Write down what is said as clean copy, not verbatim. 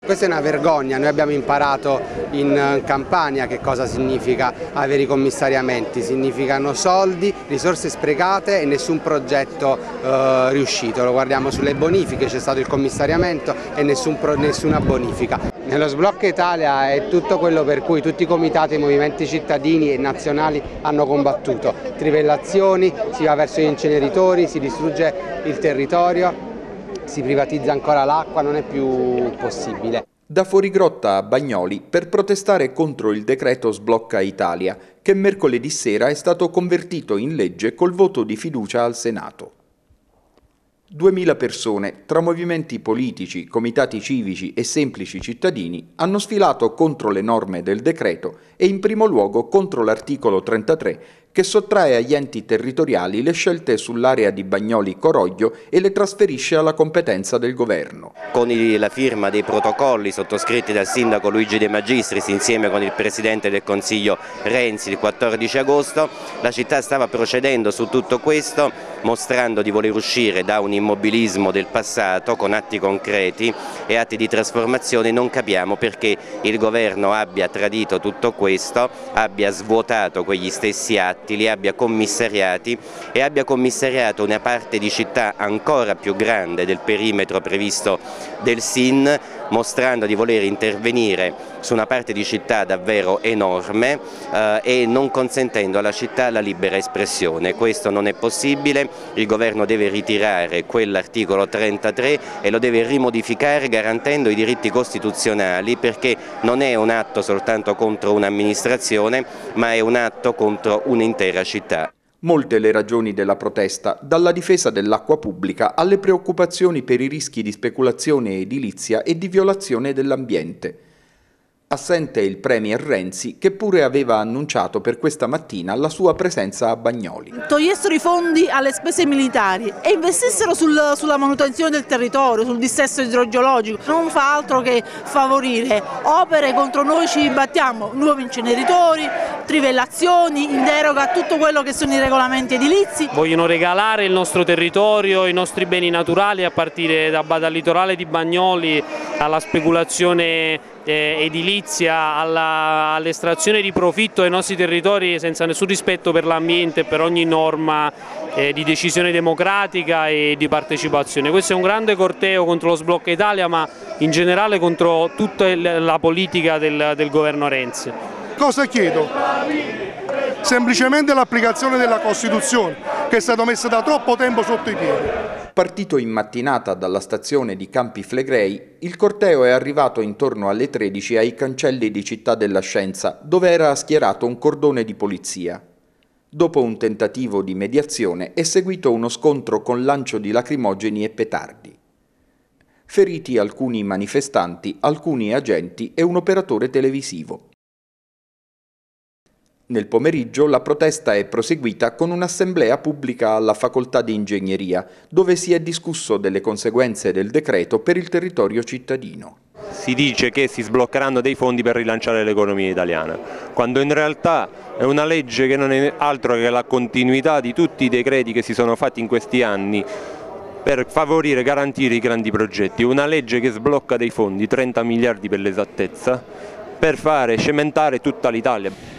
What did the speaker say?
Questa è una vergogna, noi abbiamo imparato in Campania che cosa significa avere i commissariamenti, significano soldi, risorse sprecate e nessun progetto riuscito, lo guardiamo sulle bonifiche, c'è stato il commissariamento e nessuna bonifica. Nello sblocca Italia è tutto quello per cui tutti i comitati e i movimenti cittadini e nazionali hanno combattuto, trivellazioni, si va verso gli inceneritori, si distrugge il territorio, si privatizza ancora l'acqua, non è più possibile. Da Fuorigrotta a Bagnoli per protestare contro il decreto Sblocca Italia, che mercoledì sera è stato convertito in legge col voto di fiducia al Senato. 2000 persone, tra movimenti politici, comitati civici e semplici cittadini, hanno sfilato contro le norme del decreto e in primo luogo contro l'articolo 33, che sottrae agli enti territoriali le scelte sull'area di Bagnoli-Coroglio e le trasferisce alla competenza del governo. Con la firma dei protocolli sottoscritti dal sindaco Luigi De Magistris insieme con il presidente del Consiglio Renzi il 14 agosto, la città stava procedendo su tutto questo, mostrando di voler uscire da un immobilismo del passato con atti concreti e atti di trasformazione. Non capiamo perché il governo abbia tradito tutto questo, abbia svuotato quegli stessi atti, li abbia commissariati e abbia commissariato una parte di città ancora più grande del perimetro previsto del SIN, mostrando di voler intervenire su una parte di città davvero enorme e non consentendo alla città la libera espressione. Questo non è possibile, il governo deve ritirare quell'articolo 33 e lo deve rimodificare garantendo i diritti costituzionali, perché non è un atto soltanto contro un'amministrazione, ma è un atto contro un'intera città. Molte le ragioni della protesta, dalla difesa dell'acqua pubblica alle preoccupazioni per i rischi di speculazione edilizia e di violazione dell'ambiente. Assente il premier Renzi, che pure aveva annunciato per questa mattina la sua presenza a Bagnoli. Togliessero i fondi alle spese militari e investissero sulla manutenzione del territorio, sul dissesto idrogeologico. Non fa altro che favorire opere contro noi ci battiamo, nuovi inceneritori, trivellazioni, in deroga a tutto quello che sono i regolamenti edilizi. Vogliono regalare il nostro territorio, i nostri beni naturali, a partire dal litorale di Bagnoli alla speculazione edilizia, all'estrazione di profitto ai nostri territori senza nessun rispetto per l'ambiente e per ogni norma di decisione democratica e di partecipazione. Questo è un grande corteo contro lo Sblocca Italia, ma in generale contro tutta la politica del governo Renzi. Cosa chiedo? Semplicemente l'applicazione della Costituzione, che è stata messa da troppo tempo sotto i piedi. Partito in mattinata dalla stazione di Campi Flegrei, il corteo è arrivato intorno alle 13 ai cancelli di Città della Scienza, dove era schierato un cordone di polizia. Dopo un tentativo di mediazione è seguito uno scontro con lancio di lacrimogeni e petardi. Feriti alcuni manifestanti, alcuni agenti e un operatore televisivo. Nel pomeriggio la protesta è proseguita con un'assemblea pubblica alla Facoltà di Ingegneria, dove si è discusso delle conseguenze del decreto per il territorio cittadino. Si dice che si sbloccheranno dei fondi per rilanciare l'economia italiana, quando in realtà è una legge che non è altro che la continuità di tutti i decreti che si sono fatti in questi anni per favorire e garantire i grandi progetti. Una legge che sblocca dei fondi, 30 miliardi per l'esattezza, per fare cementare tutta l'Italia.